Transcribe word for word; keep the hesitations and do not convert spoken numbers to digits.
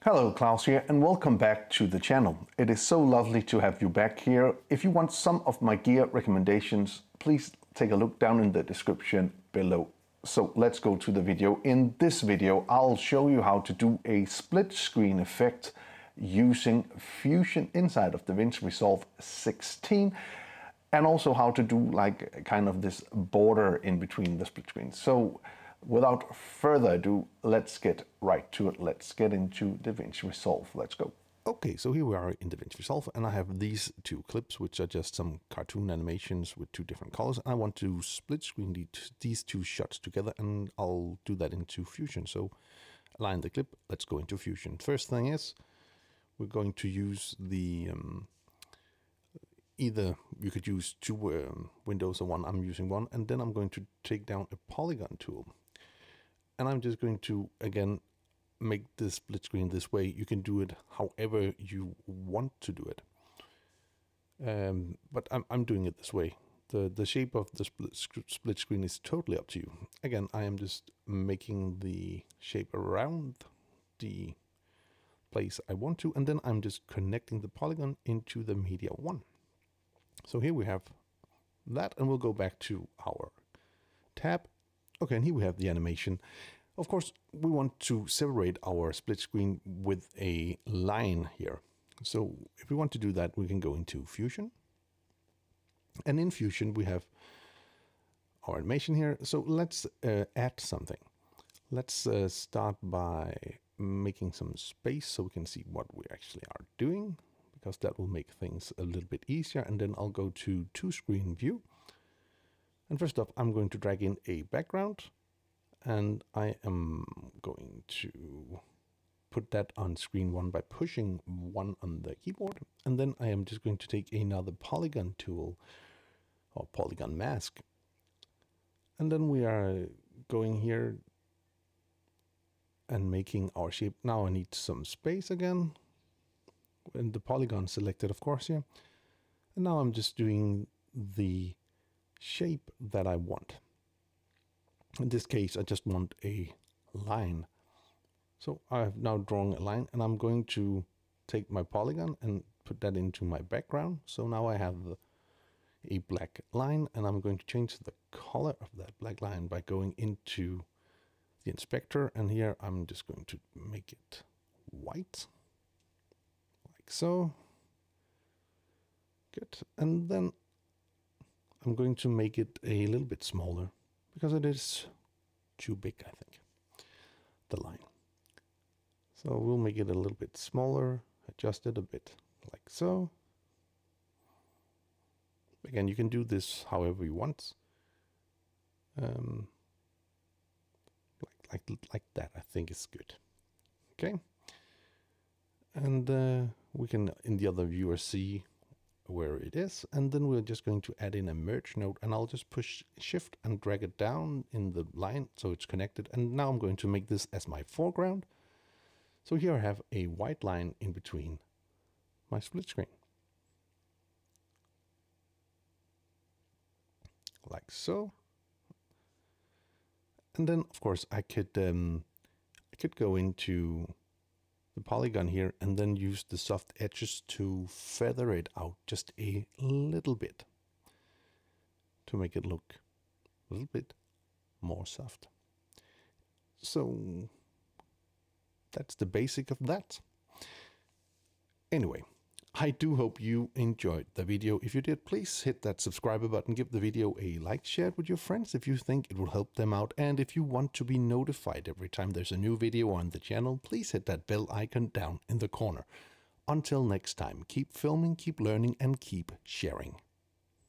Hello, Klaus here, and welcome back to the channel. It is so lovely to have you back here. If you want some of my gear recommendations, please take a look down in the description below. So let's go to the video. In this video, I'll show you how to do a split screen effect using Fusion inside of Davinci Resolve sixteen, and also how to do like kind of this border in between the split screens. So without further ado, let's get right to it. Let's get into Davinci Resolve. Let's go. Okay, so here we are in Davinci Resolve, and I have these two clips, which are just some cartoon animations with two different colors. And I want to split screen the, these two shots together, and I'll do that into Fusion. So align the clip, let's go into Fusion. First thing is, we're going to use the, um, either you could use two um, windows or one, I'm using one, and then I'm going to take down a polygon tool. And I'm just going to, again, make this split screen this way. You can do it however you want to do it. Um, but I'm, I'm doing it this way. The, the shape of the split, split screen is totally up to you. Again, I am just making the shape around the place I want to, and then I'm just connecting the polygon into the media one. So here we have that, and we'll go back to our tab. Okay, and here we have the animation. Of course, we want to separate our split screen with a line here. So if we want to do that, we can go into Fusion. And in Fusion, we have our animation here. So let's uh, add something. Let's uh, start by making some space so we can see what we actually are doing, because that will make things a little bit easier. And then I'll go to two screen view. And first off, I'm going to drag in a background, and I am going to put that on screen one by pushing one on the keyboard. And then I am just going to take another polygon tool or polygon mask. And then we are going here and making our shape. Now I need some space again, and the polygon selected, of course, here. And now I'm just doing the shape that I want. In this case, I just want a line. So I have now drawn a line, and I'm going to take my polygon and put that into my background. So now I have a black line, and I'm going to change the color of that black line by going into the inspector. And here I'm just going to make it white, like so. Good. And then I'm going to make it a little bit smaller because it is too big, I think, the line. So we'll make it a little bit smaller, adjust it a bit like so. Again, you can do this however you want. Um, like, like, like that, I think is good. Okay. And uh, we can, in the other viewer, see where it is, and then we're just going to add in a merge node, and I'll just push shift and drag it down in the line so it's connected. And now I'm going to make this as my foreground. So here I have a white line in between my split screen, like so. And then of course I could um, I could go into the polygon here and then use the soft edges to feather it out just a little bit to make it look a little bit more soft. So that's the basic of that. Anyway, I do hope you enjoyed the video. If you did, please hit that subscribe button, give the video a like, share it with your friends if you think it will help them out. And if you want to be notified every time there's a new video on the channel, please hit that bell icon down in the corner. Until next time, keep filming, keep learning, and keep sharing.